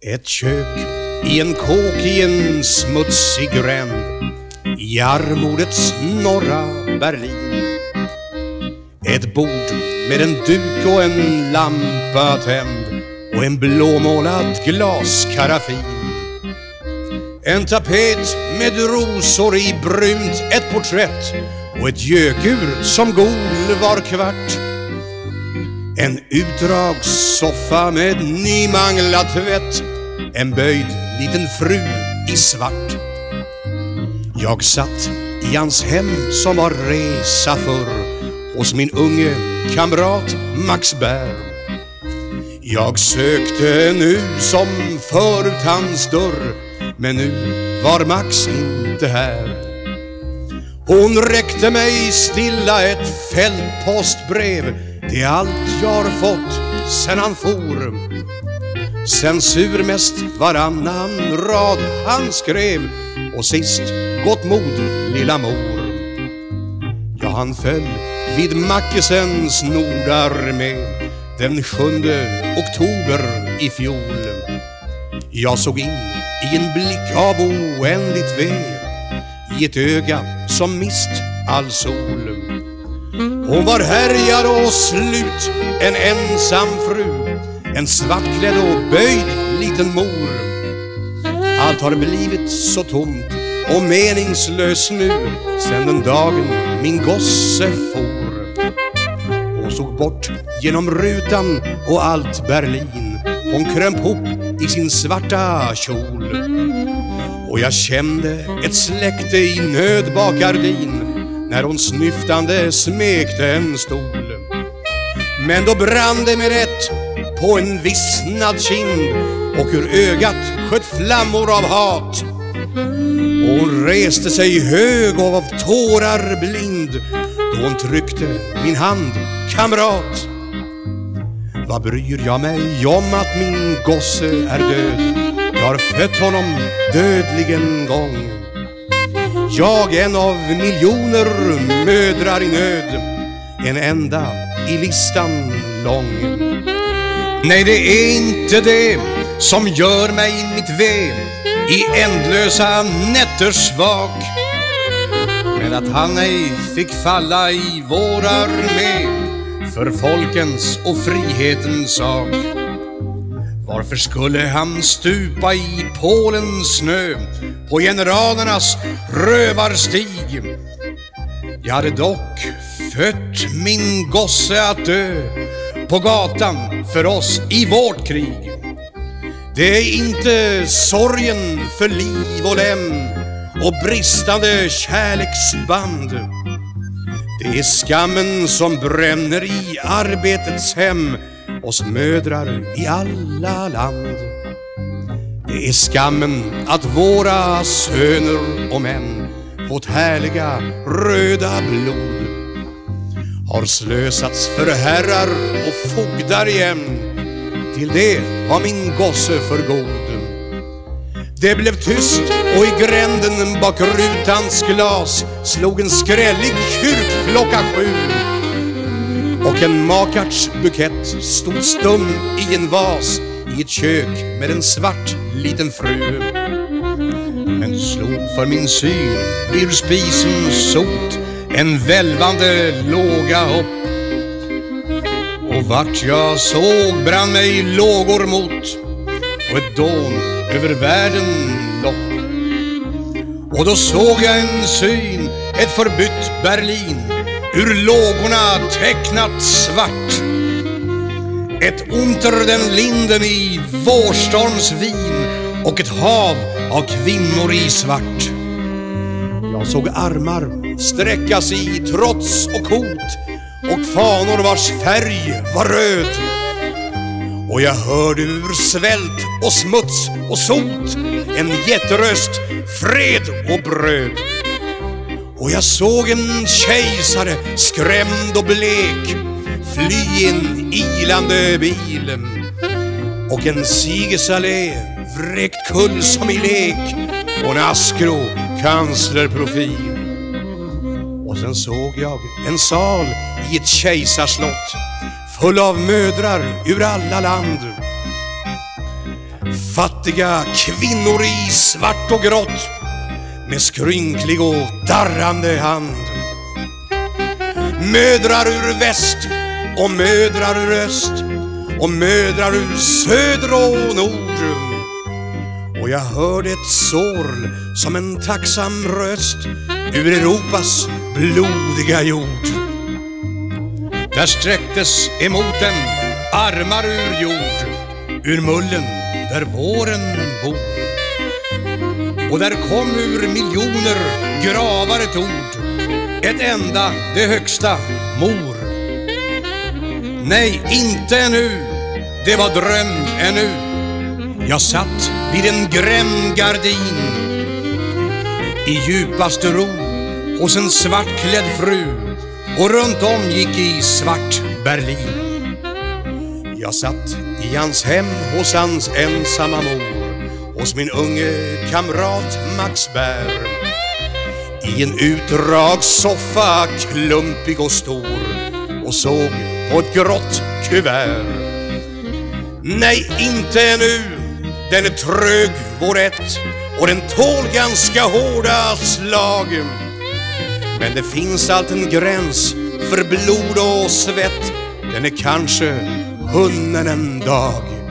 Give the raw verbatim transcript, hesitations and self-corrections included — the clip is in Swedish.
Ett kök i en kåk i en smutsig gränd i armodets norra Berlin. Ett bord med en duk och en lampa tänd och en blåmålad glaskaraffin. En tapet med rosor i brunt, ett porträtt och ett gökur som gol var kvart. En utdragssoffa med nymanglad tvätt, en böjd liten fru i svart. Jag satt i hans hem som var resa förr hos min unge kamrat Max Bär. Jag sökte nu som förut hans dörr, men nu var Max inte här. Hon räckte mig stilla ett fältpostbrev, det är allt jag har fått sen han for. Censur mest varannan rad han skrev, och sist gott mod lilla mor. Ja, han föll vid Mackesens nordarmé den sjunde oktober i fjol. Jag såg in i en blick av oändligt ve, i ett öga som mist all sol. Hon var härjad och slut, en ensam fru, en svartklädd och böjd liten mor. Allt har blivit så tomt och meningslöst nu sen den dagen min gosse for. Hon såg bort genom rutan och allt Berlin, hon krömp ihop i sin svarta kjol. Och jag kände ett släkte i nöd bak gardin när hon snyftande smekte en stol. Men då brann det med rätt på en vissnad kind, och ur ögat sköt flammor av hat. Och hon reste sig hög och av tårar blind då hon tryckte min hand, kamrat. Vad bryr jag mig om att min gosse är död? Jag har fött honom dödligen gång. Jag en av miljoner mödrar i nöd, en enda i listan lång. Nej, det är inte det som gör mig mitt ve i ändlösa nätters vak, men att han ej fick falla i vår armé för folkens och frihetens sak. Varför skulle han stupa i Polens snö på generalernas rövarstig? Jag hade dock fött min gosse att dö på gatan för oss i vårt krig. Det är inte sorgen för liv och lem och bristande kärleksband. Det är skammen som bränner i arbetets hem oss mödrar i alla land. Det är skammen att våra söner och män, vårt härliga röda blod, har slösats för herrar och fogdar igen. Till det var min gosse för god. Det blev tyst och i gränden bak rutans glas slog en skrällig kyrkklocka sju. Och en makarts bukett stod stum i en vas i ett kök med en svart liten fru. Men slog för min syn ur spisen sot en välvande låga hopp, och vart jag såg brann mig lågor mot och ett dån över världen lopp. Och då såg jag en syn, ett förbytt Berlin, ur lågorna tecknat svart. Ett unter den linden i vårstormsvin och ett hav av kvinnor i svart. Jag såg armar sträckas i trots och hot och fanor vars färg var röd. Och jag hörde ur svält och smuts och sot en jätteröst, fred och bröd. Och jag såg en kejsare skrämd och blek fly in ilande bilen, och en Sigesalé vräkt kull som i lek och en askgrå kanslerprofil. Och sen såg jag en sal i ett kejsarslott full av mödrar ur alla land. Fattiga kvinnor i svart och grått med skrynklig och darrande hand. Mödrar ur väst och mödrar ur öst och mödrar ur söder och nord. Och jag hörde ett sorl som en tacksam röst ur Europas blodiga jord. Där sträcktes emot en armar ur jord, ur mullen där våren bor. Och där kom ur miljoner gravar ett ord, ett enda, det högsta, mor. Nej, inte ännu, det var dröm ännu. Jag satt vid en grämgardin i djupaste ro hos en svartklädd fru, och runt om gick i svart Berlin. Jag satt i hans hem hos hans ensamma mor, hos min unge kamrat Max Bär, i en utdragssoffa klumpig och stor, och såg på ett grått kuvert. Nej, inte ännu, den är trög vår ett, och den tål ganska hårda slag. Men det finns allt en gräns för blod och svett, den är kanske hunnen en dag.